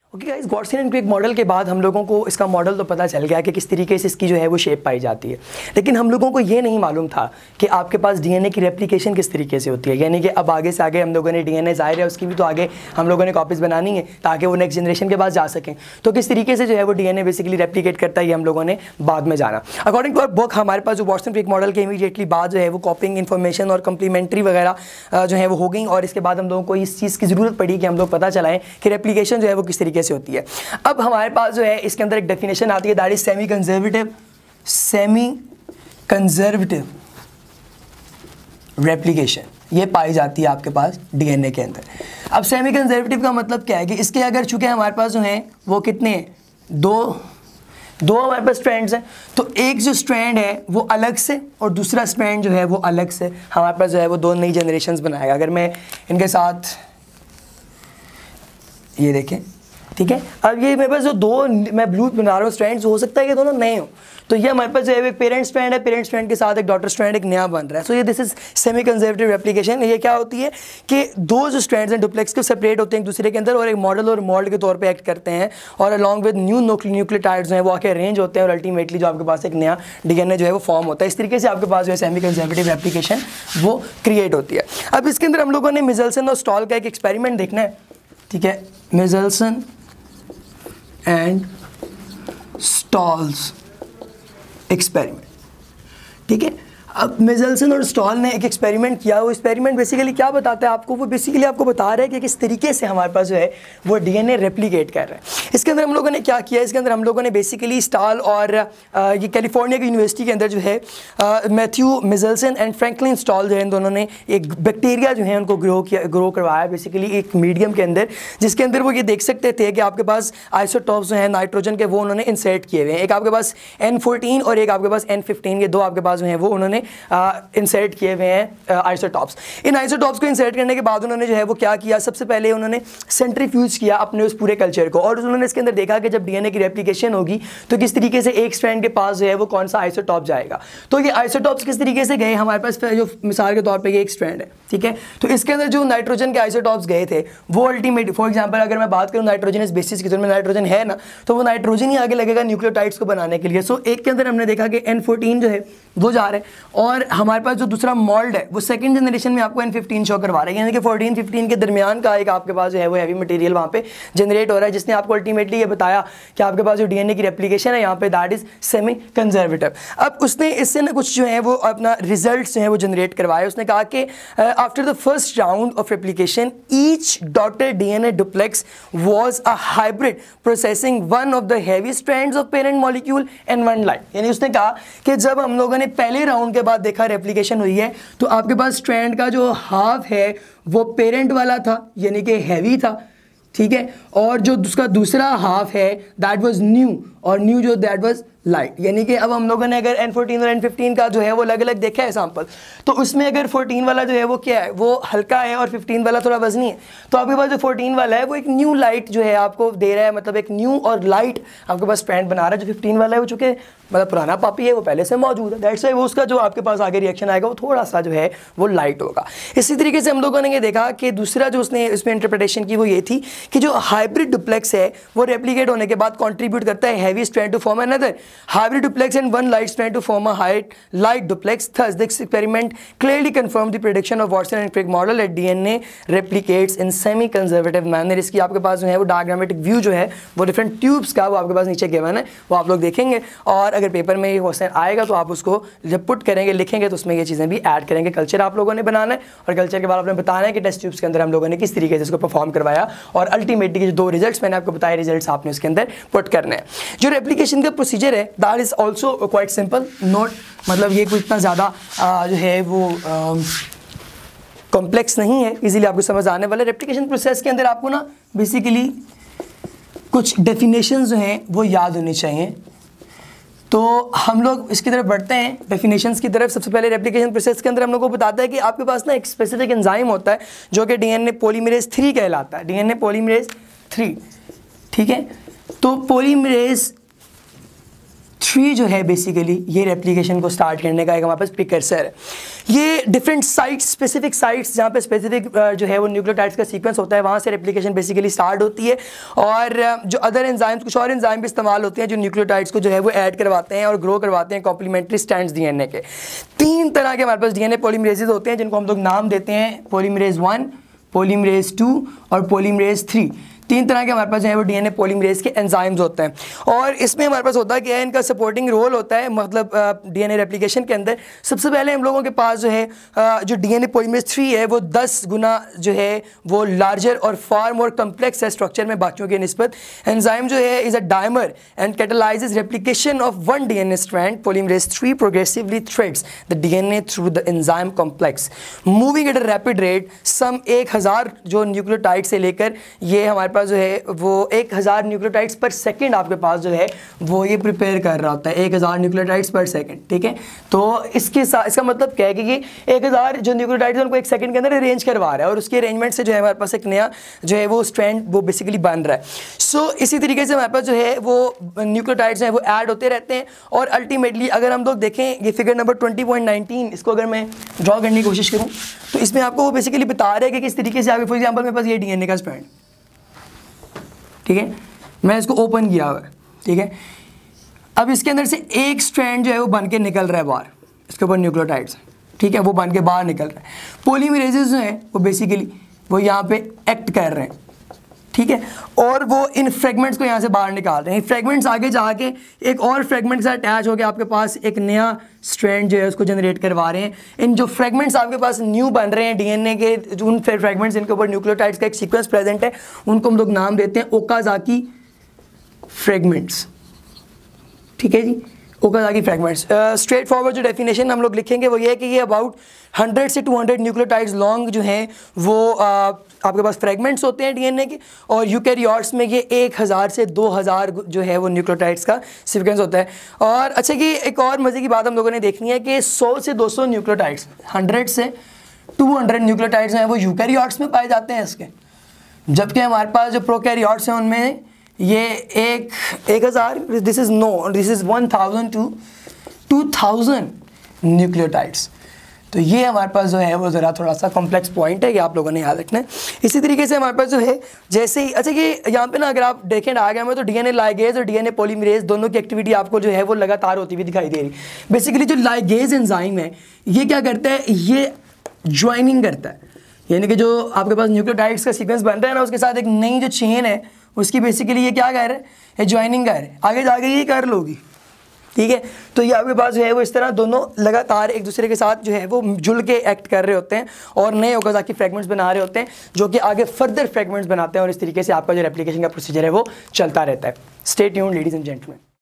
Okay guys, Watson and Crick model के बाद हम लोगों को इसका मॉडल तो पता चल गया कि किस तरीके से इसकी जो है वो शेप पाई जाती है, लेकिन हम लोगों को ये नहीं मालूम था कि आपके पास डीएनए की रेप्लिकेशन किस तरीके से होती है। यानी कि अब आगे से आगे हम लोगों ने डीएनए ज़ाहिर है उसकी भी तो आगे हम लोगों ने कॉपीज़ बनानी है ताकि वो नेक्स्ट जनरेशन के पास जा सकें। तो किस तरीके से जो है वो डीएनए बेसिकली रेप्लिकेट करता है ये हम लोगों ने बाद में जाना। अकॉर्डिंग टू आवर बुक हमारे पास जो गॉडसन क्रिक मॉडल के इमीडिएटली बाद जो है वो कॉपिंग इन्फॉर्मेशन और कंप्लीमेंट्री वगैरह जो है वो हो गई, और इसके बाद हम लोगों को इस चीज़ की ज़रूरत पड़ी कि हम लोग पता चलाएं कि रेप्लिकेशन जो है वो किस तरीके से होती है। अब हमारे पास जो है इसके अंदर एक डेफिनेशन आती है, that is semi conservative replication, ये पाई जाती है आपके पास डीएनए के अंदर। अब सेमी कंजर्वेटिव का मतलब क्या है कि इसके अगर चूंकि हमारे पास जो है वो कितने हैं, दो हमारे पास स्ट्रैंड्स हैं, तो एक जो स्ट्रैंड है वो अलग से और दूसरा स्ट्रैंड जो है वो अलग से हमारे पास जो है वो दो नई जनरेशन्स बनाएगा। अगर मैं इनके साथ ये देखें, ठीक है, अब ये मेरे पास जो दो मैं ब्लू बना रहा हूँ स्ट्रैंड्स, हो सकता है कि दोनों नए हो, तो ये हमारे पास जो है एक पेरेंट स्ट्रैंड है, पेरेंट स्ट्रैंड के साथ एक डॉटर स्ट्रैंड एक नया बन रहा है। सो ये this is semi conservative replication. ये क्या होती है कि दो जो स्ट्रैंड्स हैं डुप्लेक्स के सेपरेट होते हैं एक दूसरे के अंदर और एक मॉडल और मोल्ड के तौर पे एक्ट करते हैं, और अलॉन्ग विद न्यू न्यूक्लियोटाइड्स हैं वो आके अरेंज होते हैं और अल्टीमेटली जो आपके पास एक नया डीएनए जो है वो फॉर्म होता है। इस तरीके से आपके पास जो है सेमी कंजर्वेटिव रेप्लिकेशन वो क्रिएट होती है। अब इसके अंदर हम लोगों ने मिज़ेल्सन और स्टॉल का एक एक्सपेरिमेंट देखना है, ठीक है, मिज़ेल्सन एंड स्टॉल्स एक्सपेरिमेंट, ठीक है। अब मिज़ेल्सन और स्टॉल ने एक एक्सपेरिमेंट किया, वो एक्सपेरिमेंट बेसिकली क्या बताता है आपको, वो बेसिकली आपको बता रहा है कि किस तरीके से हमारे पास जो है वो डीएनए रेप्लिकेट कर रहा है। इसके अंदर हम लोगों ने क्या किया, इसके अंदर हम लोगों ने बेसिकली स्टॉल और ये कैलिफोर्निया की यूनिवर्सिटी के अंदर जो है Matthew Meselson and Franklin Stahl जो है इन दोनों ने एक बैक्टीरिया जो है उनको ग्रो करवाया बेसिकली एक मीडियम के अंदर, जिसके अंदर वो ये देख सकते थे कि आपके पास आइसोटॉप्स जो हैं नाइट्रोजन के वो उन्होंने इंसर्ट किए हुए हैं। एक आपके पास N14 और एक आपके पास N15, ये दो आपके पास जो हैं वो उन्होंने इंसर्ट किए हुए हैं आइसोटॉप्स। इन आइसोटॉप्स को इंसर्ट करने के बाद उन्होंने जो है वो क्या किया, सबसे पहले उन्होंने सेंट्रीफ्यूज किया अपने उस पूरे कल्चर को, और उन्होंने इसके अंदर देखा कि जब डीएनए की रेप्लिकेशन होगी तो किस तरीके से एक स्ट्रैंड के पास जो है वो कौन सा आइसोटॉप जाएगा। तो ये आइसोटॉप्स किस तरीके से गए, हमारे पास जो मिसाल के तौर पर ये एक स्ट्रैंड है, ठीक है, तो इसके अंदर जो नाइट्रोजन के आइसोटॉप्स गए थे वो अल्टीमेट, फॉर एग्जाम्पल अगर मैं बात करूँ नाइट्रोजनस बेसिस की, तो में नाइट्रोजन है ना, तो वो नाइट्रोजन ही आगे लगेगा न्यूक्लियोटाइड्स को बनाने के लिए। सो एक के अंदर हमने देखा कि N14 जो है वो जा रहा है, और हमारे पास जो दूसरा मोल्ड है वो सेकंड जनरेशन में आपको N15 शो करवा रहा है, यानी कि 14-15 के दरमियान का एक आपके पास जो है वो हैवी मटेरियल वहाँ पे जनरेट हो रहा है, जिसने आपको अल्टीमेटली ये बताया कि आपके पास जो डीएनए की रेप्लिकेशन है यहाँ पे दैट इज सेमी कंजर्वेटिव। अब उसने इससे ना कुछ जो है वो अपना रिजल्ट जो है वो जनरेट करवाया। उसने कहा कि after the first round of replication each daughter DNA duplex was a hybrid processing one of the heavy strands of parent molecule and one light. यानी उसने कहा कि जब हम लोगों ने पहले राउंड के बाद देखा रेप्लिकेशन हुई है तो आपके पास स्ट्रैंड का जो हाफ है वो पेरेंट वाला था यानी कि हैवी था, ठीक है, और जो उसका दूसरा हाफ है दैट वाज न्यू, और न्यू जो दैट वाज लाइट। यानी कि अब हम लोगों ने अगर N14 और N15 का जो है वो अलग अलग देखा है सैंपल, तो उसमें अगर 14 वाला जो है वो क्या है, वो हल्का है और 15 वाला थोड़ा वजनी है, तो आपके पास जो 14 वाला है वो एक न्यू लाइट जो है आपको दे रहा है, मतलब एक न्यू और लाइट आपके पास स्ट्रैंड बना रहा है। जो 15 वाला है वो चूँकि मतलब पुराना पापी है वो पहले से मौजूद है, दैट्स व्हाई वो उसका जो आपके पास आगे रिएक्शन आएगा वो थोड़ा सा जो है वो लाइट होगा। इसी तरीके से हम लोगों ने ये देखा कि दूसरा जो उसने इसमें इंटरप्रिटेशन की वो ये थी कि जो हाइब्रिड डुप्लेक्स है वो रेप्लिकेट होने के बाद कॉन्ट्रीब्यूट करता है heavy strand to form another hybrid duplex and one light strand to form a light duplex. Thus, this experiment clearly confirmed the prediction of Watson and Crick model that DNA replicates in semi-conservative manner. इसकी आपके पास जो है वो diagrammatic view जो है वो different tubes का वो आपके पास नीचे गिवन है, वो आप लोग देखेंगे, और अगर पेपर में ये क्वेश्चन आएगा तो आप उसको जब पुट करेंगे लिखेंगे तो उसमें ये चीज़ें भी ऐड करेंगे। कल्चर आप लोगों ने बनाना है और कल्चर के बाद आपने बताना है कि टेस्ट ट्यूब्स के अंदर हम लोगों ने किस तरीके से इसको परफॉर्म करवाया, और अल्टीमेटली जो दो रिजल्ट्स मैंने आपको बताए रिजल्ट्स आपने उसके अंदर पुट करने हैं। जो रेप्लिकेशन का प्रोसीजर है that is also quite simple, not मतलब ये कोई इतना ज़्यादा जो है वो कॉम्प्लेक्स नहीं है, इजीली आपको समझ आने वाला। रेप्लिकेशन प्रोसेस के अंदर आपको ना बेसिकली कुछ डेफिनेशंस जो हैं वो याद होनी चाहिए, तो हम लोग इसकी तरफ बढ़ते हैं डेफिनेशंस की तरफ। सबसे पहले रेप्लिकेशन प्रोसेस के अंदर हम लोग को बताता है कि आपके पास ना एक स्पेसिफिक एंजाइम होता है जो कि डीएनए पॉलीमरेज 3 कहलाता है, डीएनए पॉलीमरेज 3, ठीक है। तो पॉलीमरेज 3 जो है बेसिकली ये रेप्लिकेशन को स्टार्ट करने का एक हमारे पास प्रिकर्सर है। ये डिफरेंट साइट्स, स्पेसिफिक साइट्स जहाँ पे स्पेसिफिक जो है वो न्यूक्लियोटाइड्स का सीक्वेंस होता है, वहाँ से रेप्लिकेशन बेसिकली स्टार्ट होती है। और जो अदर एंजाइम्स, कुछ और एंजाइम भी इस्तेमाल होते हैं जो न्यूक्लियोटाइड्स को जो है वो ऐड करवाते हैं और ग्रो करवाते हैं कॉम्प्लीमेंट्री स्ट्रैंड्स डीएनए के। 3 तरह के हमारे पास डीएनए पॉलीमरेजेस होते हैं जिनको हम लोग नाम देते हैं पॉलीमरेज 1, पॉलीमरेज 2 और पॉलीमरेज 3। 3 तरह के हमारे पास जो है वो डीएनए पॉलीमरेज के एंजाइम्स होते हैं। और इसमें हमारे पास होता है कि इनका सपोर्टिंग रोल होता है, मतलब डीएनए रेप्लिकेशन के अंदर सबसे पहले हम लोगों के पास जो है जो डीएनए पॉलीमरेज 3 है वो 10 गुना जो है वो लार्जर और फार मोर कम्प्लेक्स है स्ट्रक्चर में बाकियों के निस्बत। एंजाइम जो है is a dimer and catalyses replication of one DNA strand. Polymerase 3 progressively threads the DNA through the enzyme complex moving at a rapid rate. Some 1000 जो न्यूक्लियोटाइड से लेकर ये हमारे जो है वो 1000 न्यूक्लियोटाइड्स पर सेकंड आपके पास जो है वो ये प्रिपेयर कर रहा होता है, 1000 न्यूक्लियोटाइड्स पर सेकंड। ठीक है, तो इसके साथ इसका मतलब क्या है कि ये 1000 जो न्यूक्लियोटाइड्स उनको 1 सेकंड के अंदर अरेंज करवा रहा है और उसके अरेंजमेंट से जो है हमारे पास एक नया जो है वो स्ट्रैंड वो बेसिकली बन रहा है। सो इसी तरीके से हमारे पास जो है वो न्यूक्लियोटाइड्स हैं वो ऐड होते रहते हैं और अल्टीमेटली अगर हम लोग देखें ये फिगर नंबर 20.19 इसको अगर मैं ड्रॉ करने की कोशिश करूँ तो इसमें आपको वो बेसिकली बता रहे हैं कि किस तरीके से आगे, फॉर एग्जाम्पल मेरे पास ये डीएनए का स्ट्रैंड, ठीक है, मैं इसको ओपन किया हुआ है। ठीक है, अब इसके अंदर से एक स्ट्रैंड जो है वो बन के निकल रहा है बाहर, इसके ऊपर न्यूक्लियोटाइड्स, ठीक है, वो बन के बाहर निकल रहा है। पॉलीमरेजेस जो हैं वो बेसिकली वो यहाँ पे एक्ट कर रहे हैं, ठीक है, और वो इन फ्रेगमेंट्स को यहाँ से बाहर निकाल रहे हैं। फ्रेगमेंट्स आगे जाके एक और फ्रेगमेंट से अटैच होकर आपके पास एक नया स्ट्रैंड जो है उसको जनरेट करवा रहे हैं। इन जो फ्रेगमेंट्स आपके पास न्यू बन रहे हैं डीएनए के, जो उन फ्रेगमेंट्स इनके ऊपर न्यूक्लियोटाइड्स का एक सीक्वेंस प्रेजेंट है, उनको हम लोग नाम देते हैं ओकाज़ाकी फ्रेगमेंट्स। ठीक है जी, ओकाज़ाकी फ्रेगमेंट्स। स्ट्रेट फॉरवर्ड जो डेफिनेशन हम लोग लिखेंगे वो ये है कि ये अबाउट 100 से 200 न्यूक्लियोटाइड्स लॉन्ग जो हैं वो आपके पास फ्रेगमेंट्स होते हैं डीएनए के, और यूकैरियोट्स में ये 1000 से 2000 जो है वो न्यूक्लियोटाइड्स का सीक्वेंस होता है। और अच्छा कि एक और मज़े की बात हम लोगों ने देखनी है कि 100 से 200 न्यूक्लियोटाइड्स, 100 से 200 न्यूक्लियोटाइड्स हैं वो यूकैरियोट्स में पाए जाते हैं इसके, जबकि हमारे पास जो प्रोकैरियोट्स हैं उनमें ये 1000, दिस इज़ 1000 to 2000 न्यूक्लियोटाइड्स। तो ये हमारे पास जो है वो ज़रा थोड़ा सा कॉम्प्लेक्स पॉइंट है कि आप लोगों ने याद रखना है। इसी तरीके से हमारे पास जो है जैसे ही, अच्छा कि यहाँ पे ना अगर आप देखें डायग्राम में तो डीएनए लाइगेज और डीएनए पॉलीमरेज दोनों की एक्टिविटी आपको जो है वो लगातार होती हुई दिखाई दे रही। बेसिकली जो लाइगेज एंजाइम है ये क्या करता है, ये ज्वाइनिंग करता है, यानी कि जो आपके पास न्यूक्लियोटाइड्स का सीक्वेंस बन रहा है ना उसके साथ एक नई जो चेन है उसकी बेसिकली ये क्या कर रहे हैं, ये ज्वाइनिंग कर रहे हैं, आगे जाके ये कर लोगी। ठीक है, तो ये आपके पास जो है वो इस तरह दोनों लगातार एक दूसरे के साथ जो है वो जुड़ के एक्ट कर रहे होते हैं और नए ओकाज़ाकी फ्रेगमेंट्स बना रहे होते हैं जो कि आगे फर्दर फ्रेगमेंट्स बनाते हैं और इस तरीके से आपका जो रेप्लिकेशन का प्रोसीजर है वो चलता रहता है। Stay tuned ladies and gentleman.